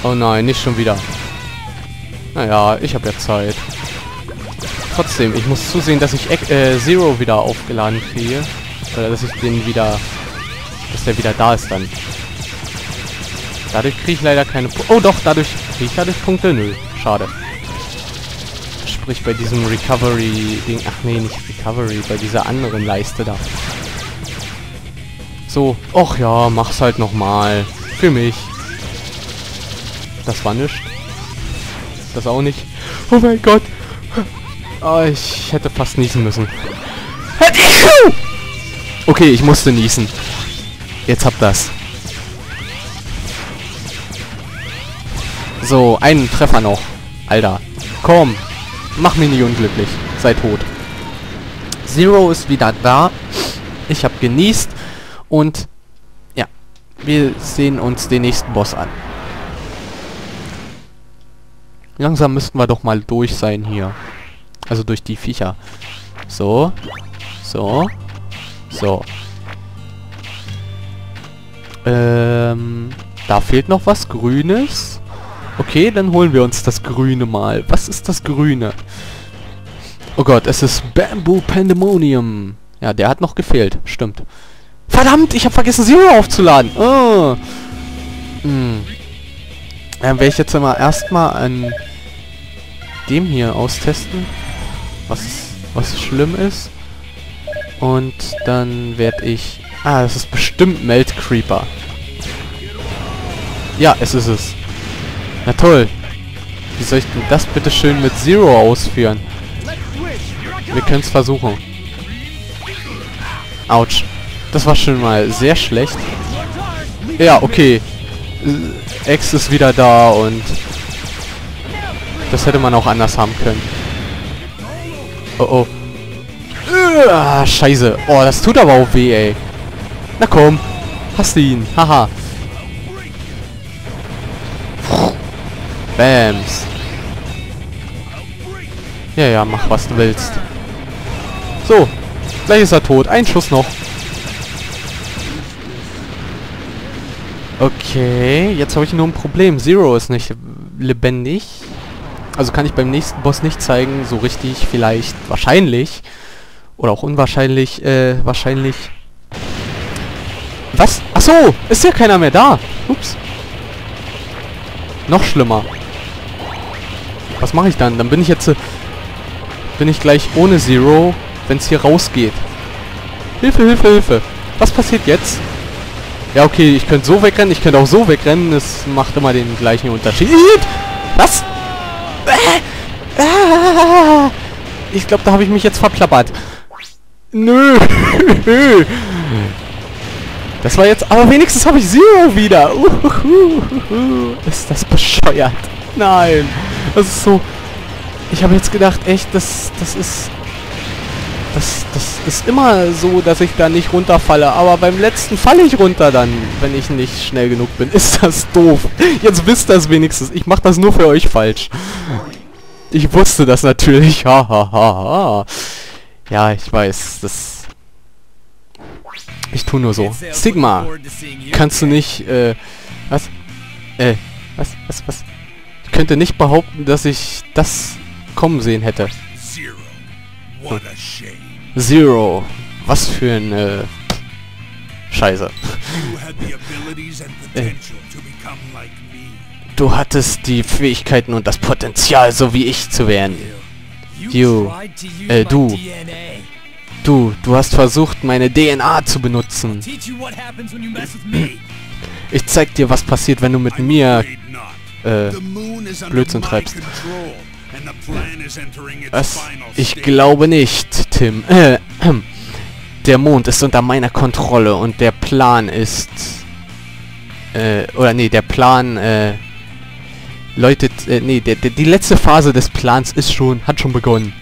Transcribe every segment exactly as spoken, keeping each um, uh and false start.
Oh nein, nicht schon wieder. Naja, ich habe ja Zeit. Trotzdem, ich muss zusehen, dass ich äh, Zero wieder aufgeladen kriege. Oder dass ich den wieder... Dass der wieder da ist dann. Dadurch kriege ich leider keine... Pu oh doch, dadurch kriege ich dadurch Punkte. Nö, schade. Sprich bei diesem Recovery-Ding... Ach nee, nicht Recovery, bei dieser anderen Leiste da. So, och ja, mach's halt nochmal. Für mich. Das war nichts. Das auch nicht. Oh mein Gott. Oh, ich hätte fast niesen müssen. Okay, ich musste niesen. Jetzt habt das. So, einen Treffer noch. Alter. Komm. Mach mich nicht unglücklich. Sei tot. Zero ist wieder da. Ich hab genießt. Und ja, wir sehen uns den nächsten Boss an. Langsam müssten wir doch mal durch sein hier. Also durch die Viecher. So. So. So. Ähm, da fehlt noch was Grünes. Okay, dann holen wir uns das Grüne mal. Was ist das Grüne? Oh Gott, es ist Bamboo Pandemonium. Ja, der hat noch gefehlt. Stimmt. Verdammt, ich habe vergessen, Zero aufzuladen. Oh. Hm. Dann werde ich jetzt mal erstmal an dem hier austesten, was, was schlimm ist. Und dann werde ich... Ah, das ist bestimmt Melt Creeper. Ja, es ist es. Na toll. Wie soll ich denn das bitte schön mit Zero ausführen? Wir können es versuchen. Autsch. Das war schon mal sehr schlecht. Ja, okay. X ist wieder da und... Das hätte man auch anders haben können. Oh oh. Ah, scheiße. Oh, das tut aber auch weh, ey. Na komm. Hast du ihn. Haha. Bams. Ja, ja, mach was du willst. So. Gleich ist er tot. Ein Schuss noch. Okay, jetzt habe ich nur ein Problem. Zero ist nicht lebendig. Also kann ich beim nächsten Boss nicht zeigen, so richtig, vielleicht, wahrscheinlich. Oder auch unwahrscheinlich, äh, wahrscheinlich. Was? Ach so, ist ja keiner mehr da. Ups. Noch schlimmer. Was mache ich dann? Dann bin ich jetzt, äh, bin ich gleich ohne Zero, wenn es hier rausgeht. Hilfe, Hilfe, Hilfe. Was passiert jetzt? Ja, okay, ich könnte so wegrennen, ich könnte auch so wegrennen. Es macht immer den gleichen Unterschied. Was? Ich glaube, da habe ich mich jetzt verplappert. Nö. Das war jetzt... Aber wenigstens habe ich Zero wieder. Uhuhu. Ist das bescheuert? Nein. Das ist so... Ich habe jetzt gedacht, echt, das, das ist... Das, das ist immer so, dass ich da nicht runterfalle. Aber beim letzten falle ich runter dann, wenn ich nicht schnell genug bin. Ist das doof. Jetzt wisst ihr es wenigstens. Ich mache das nur für euch falsch. Ich wusste das natürlich. Ha, ha, ha, ha. Ja, ich weiß. Das... Ich tu nur so. Sigma. Kannst du nicht, äh... Was? Äh... Was? Was? Was? Ich könnte nicht behaupten, dass ich das kommen sehen hätte. Hm. Zero. Was für eine... Scheiße. äh. Du hattest die Fähigkeiten und das Potenzial, so wie ich zu werden. You. Äh, du. Du, du hast versucht, meine D N A zu benutzen. Ich zeig dir, was passiert, wenn du mit mir, äh, Blödsinn treibst. Was? Ich glaube nicht, Tim. Äh, der Mond ist unter meiner Kontrolle und der Plan ist... Äh, oder nee, der Plan, äh... läutet, äh, nee, der, der, die letzte Phase des Plans ist schon, hat schon begonnen.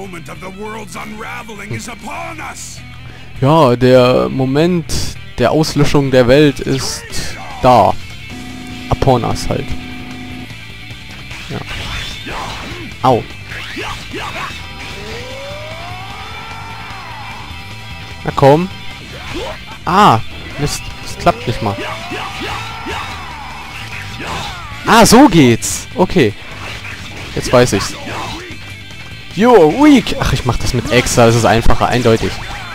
Ja, der Moment der Auslöschung der Welt ist da. Upon us halt. Ja. Au. Na komm. Ah, Mist, das klappt nicht mal. Ah, so geht's. Okay. Jetzt weiß ich's. Jo, weak. Ach, ich mach das mit Extra. Das ist einfacher, eindeutig.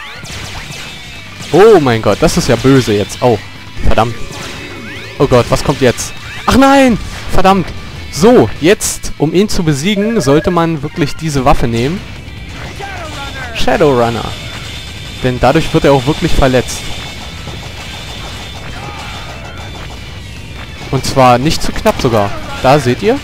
Oh mein Gott, das ist ja böse jetzt. Oh, verdammt. Oh Gott, was kommt jetzt? Ach nein! Verdammt. So, jetzt, um ihn zu besiegen, sollte man wirklich diese Waffe nehmen. Shadowrunner. Denn dadurch wird er auch wirklich verletzt. Und zwar nicht zu knapp sogar. Da seht ihr.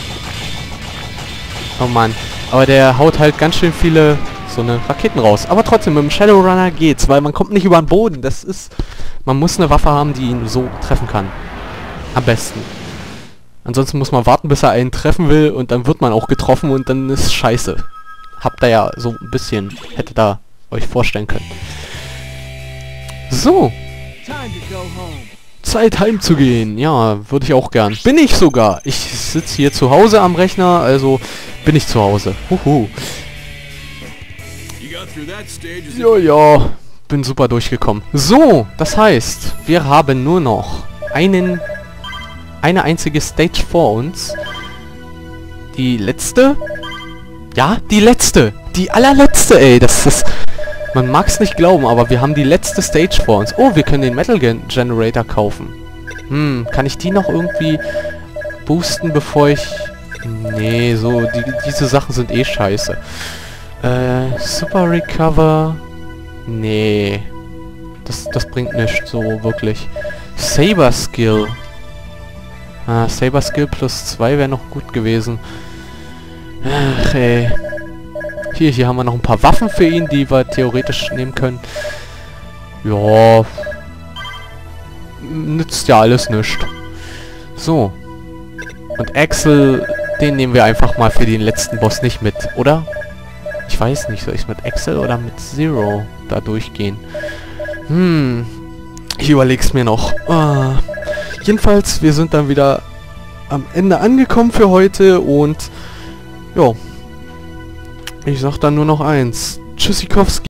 Oh Mann. Aber der haut halt ganz schön viele so eine Raketen raus. Aber trotzdem, mit dem Shadowrunner geht's, weil man kommt nicht über den Boden. Das ist... Man muss eine Waffe haben, die ihn so treffen kann. Am besten. Ansonsten muss man warten, bis er einen treffen will und dann wird man auch getroffen und dann ist scheiße. Habt ihr ja so ein bisschen... Hättet da euch vorstellen können. So. Zeit heimzugehen. Ja, würde ich auch gern. Bin ich sogar. Ich sitze hier zu Hause am Rechner, also bin ich zu Hause. Huhu. Ja, ja. Bin super durchgekommen. So, das heißt, wir haben nur noch einen, eine einzige Stage vor uns. Die letzte? Ja, die letzte. Die allerletzte, ey. Das ist... Man mag es nicht glauben, aber wir haben die letzte Stage vor uns. Oh, wir können den Metal Gen Generator kaufen. Hm, kann ich die noch irgendwie boosten, bevor ich... Nee, so, die, diese Sachen sind eh scheiße. Äh, Super Recover... Nee. Das, das bringt nichts, so wirklich. Saber Skill. Ah, Saber Skill plus zwei wäre noch gut gewesen. Ach, ey. Hier, hier haben wir noch ein paar Waffen für ihn, die wir theoretisch nehmen können. Ja. Nützt ja alles nichts. So. Und Axel, den nehmen wir einfach mal für den letzten Boss nicht mit, oder? Ich weiß nicht, soll ich mit Axel oder mit Zero da durchgehen? Hm. Ich überleg's mir noch. Ah. Jedenfalls, wir sind dann wieder am Ende angekommen für heute und... Jo. Ich sag dann nur noch eins. Tschüssikowski.